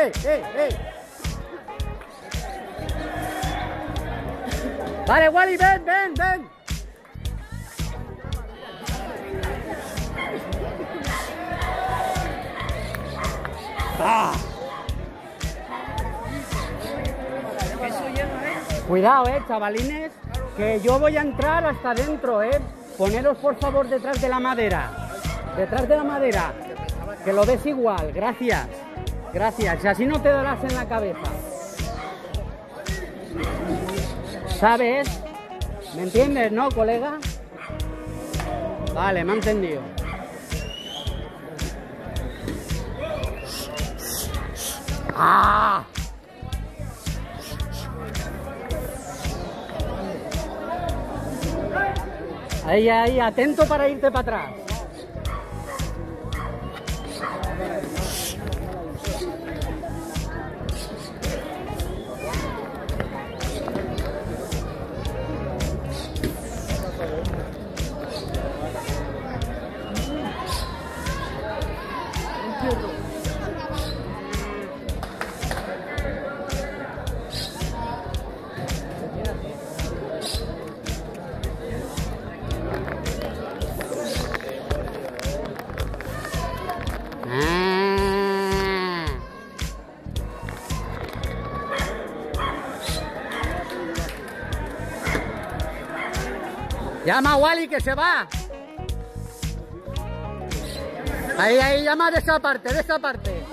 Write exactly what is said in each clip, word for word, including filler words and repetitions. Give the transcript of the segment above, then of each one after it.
¡Eh, eh, eh! Vale, Wally, ven, ven, ven. ¡Ah! Cuidado, eh, chavalines, que yo voy a entrar hasta adentro, eh. Poneros por favor detrás de la madera. Detrás de la madera. Que lo ves igual, gracias. Gracias, y así no te darás en la cabeza. ¿Sabes? ¿Me entiendes, no, colega? Vale, me ha entendido. ¡Ah! Ahí, ahí, atento para irte para atrás. Llama a Wally que se va. Ahí, ahí, llama de esa parte, de esa parte.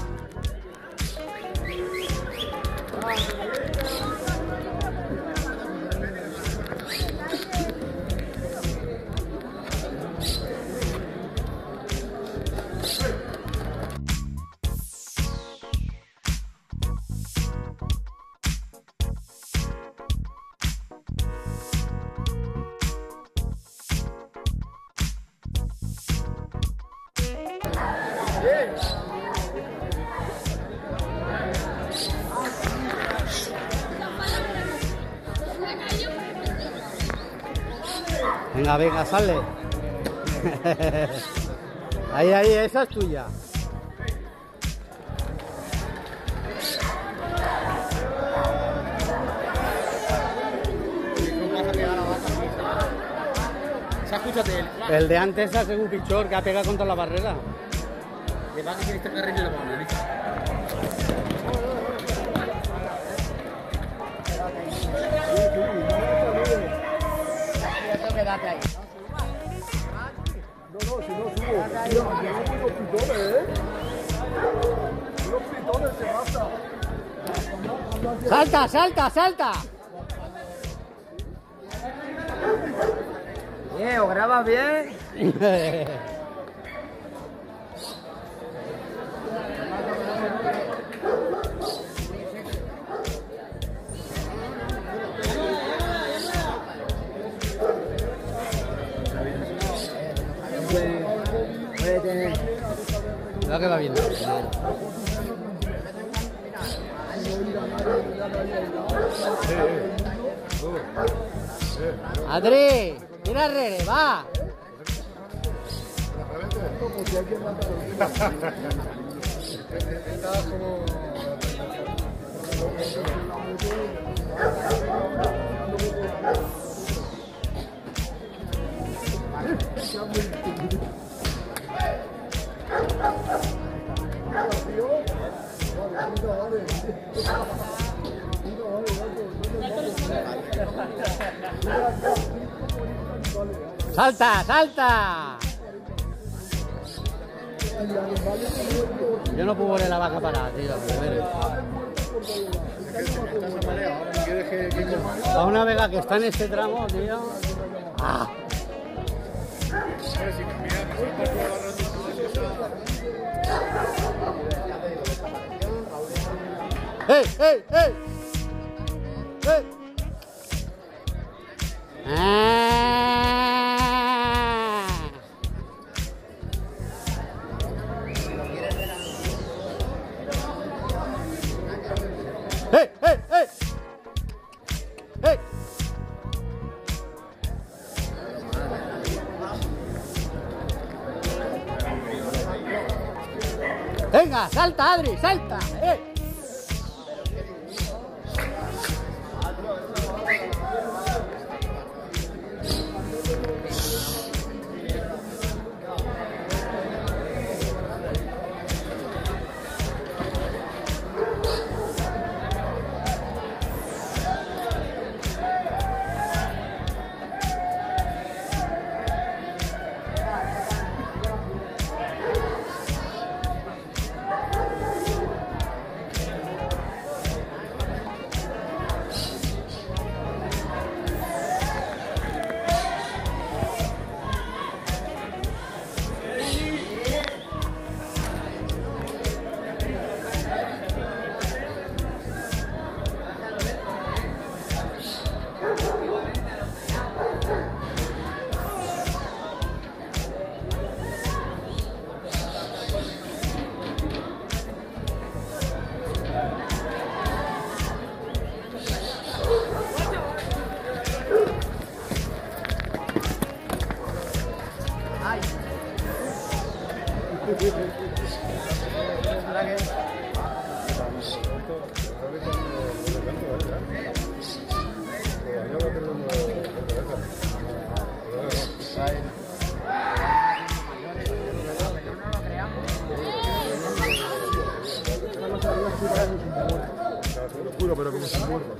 Venga, venga, sale. Ahí, ahí, esa es tuya. El de antes ha sido un pichor que ha pegado contra la barrera. Le va a que este carril en la mano, ¿viste? Quédate ahí. No, no, si no subo. Mira, unos pitones, ¿eh? Unos pitones se basta. ¡Salta, salta, salta! Bien, ¿o grabas bien? Mira que va bien. Adri, mira Rere, va. ¡Salta, salta! Yo no puedo ver la vaca parada, tío. A una vega que está en este tramo, tío. ¡Ah! ¡Ey, ey, ey! ¡Ey! ¡Ah! ¡Ey, ey, ey! ¡Ey! Venga, salta, Adri, salta. Eh. Pero como sin burro.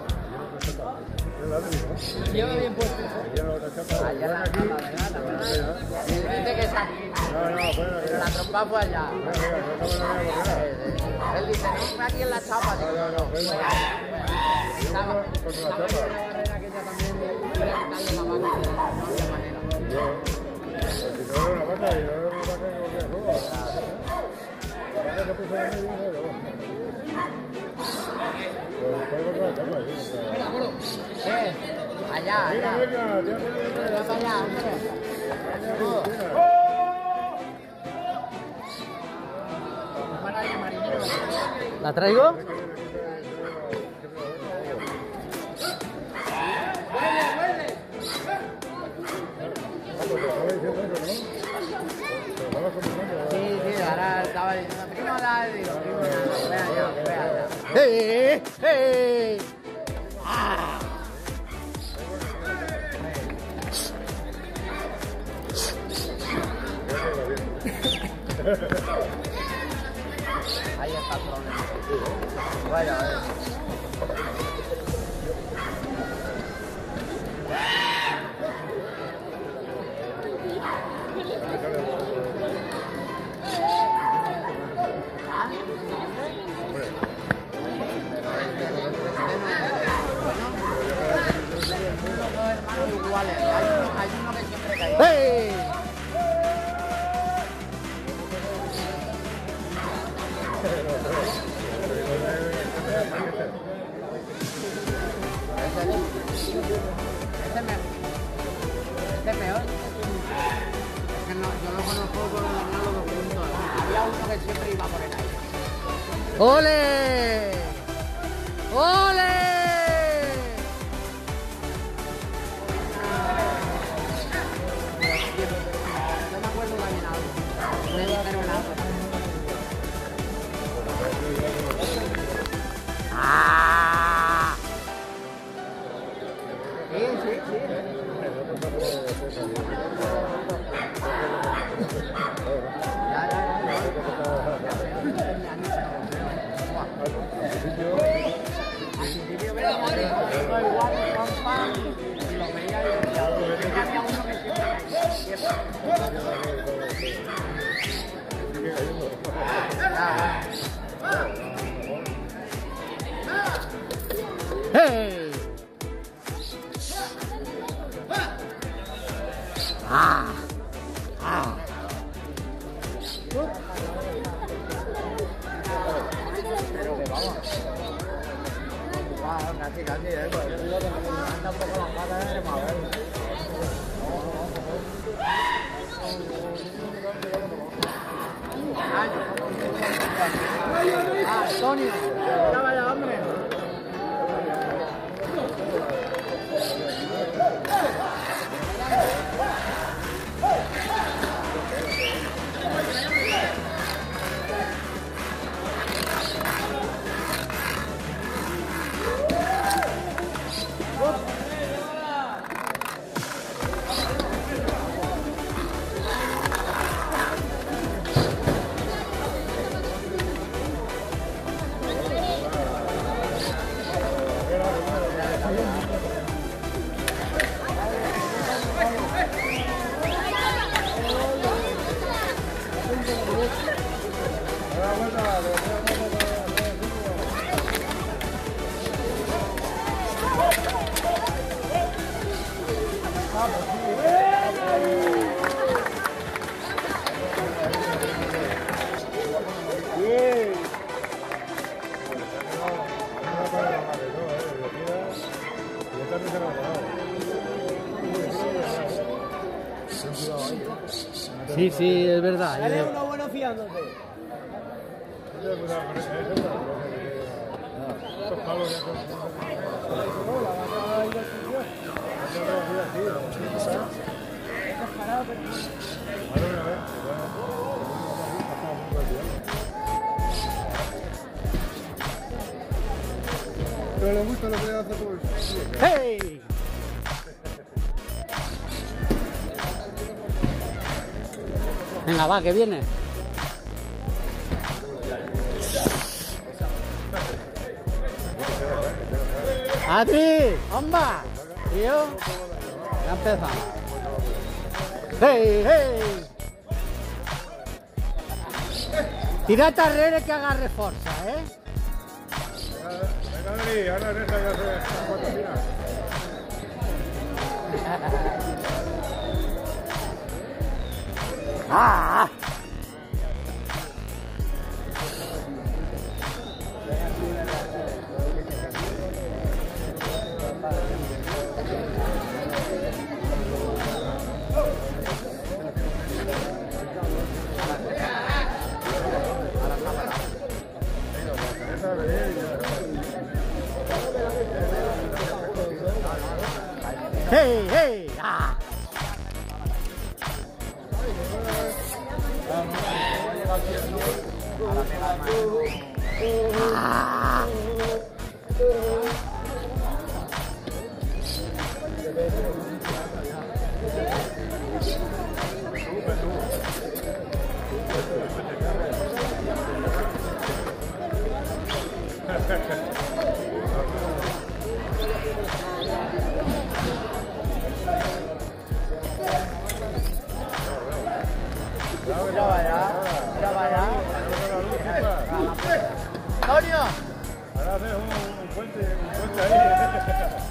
Lleva bien puesto. Allá la trompa, ¿verdad? Dice que es aquí. Pero la trompa fue allá. Él dice, no, fue aquí en la chapa. Digo, no, no, fuera. Estaba en la barrera aquella también de quitarle la vaca de no había manera. Si no era una vaca, y no era una vaca que volvía a robar. La vaca que puso en el medio, no. ¿Qué? Allá, allá. Venga para allá, hombre. Para allá, marinero. ¿La traigo? Sí, sí, ahora estaba diciendo, primo, dale, digo, primo, ve allá, ve allá. ¡Eh! ¡Eh! ¡Ah! Ahí está el problema. Vaya, vaya. Iguales, hay uno, hay uno que siempre cae. ¡Hey! Este es mejor. Este es peor. Es que no, yo lo conozco por lo menos los dos puntos. Había uno que siempre iba por el aire. ¡Ole! ¡Ole! No me acuerdo también algo. Me dijeron algo. ¡Ah! Sí, sí, sí. Ya, ya, ya. Al principio veía todo igual, pam, pam, y lo veía y decía, había uno que siempre caía. ¡Hey! ¡Ah! ¡Ah! Pero que vamos. Ah, casi, casi, eh. Anda un poco las patas de más. Ah, Antonio. Ya vaya, hombre. Sí, sí, es verdad. Dale uno bueno fiándote. Pero le gusta lo que le hace por... ¡Hey! Venga, va, que viene. ¡Adri! ¡Homba! Tío, ya empezamos. ¡Hey, hey! Tira tarrere que agarre fuerza, ¿eh? Venga, Adri, ahora en esta ya se patrocina. ¡Ah! ¡Hey, hey! ¡Ah! ¡Ah! Ya vaya, ya vaya. Antonio. Ahora haces un, un puente, un puente ahí.